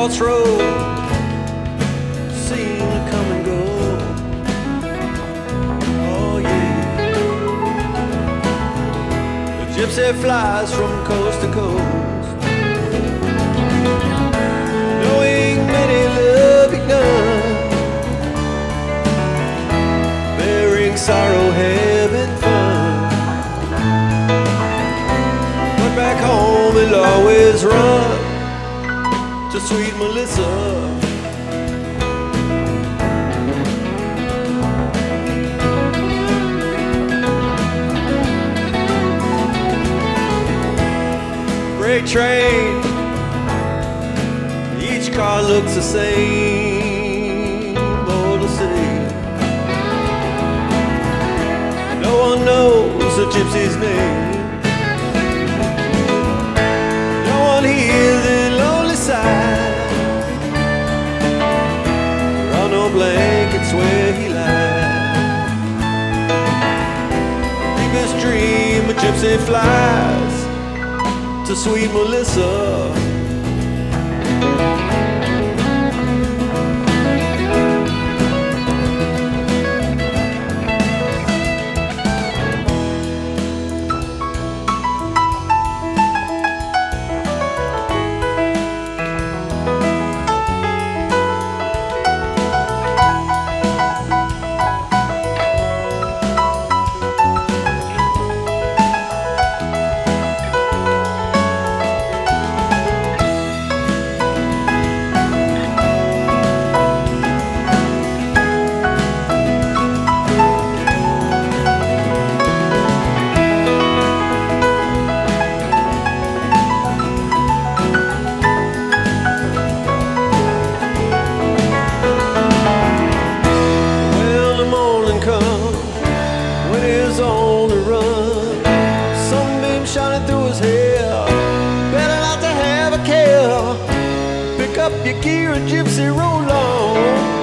crossroad seem to come and go. Oh yeah, the gypsy flies from coast to coast, knowing many love begun, bearing sorrow, having fun. But back home he'll always run to Sweet Melissa. Freight train, each car looks the same, all the same. No one knows the gypsy's name. No one hears the lonely sigh. There are no blankets where he lies. Deepest dream, a gypsy flies to Sweet Melissa. On the run, sunbeam shining through his hair, better not to have a care. Pick up your gear and gypsy, roll on.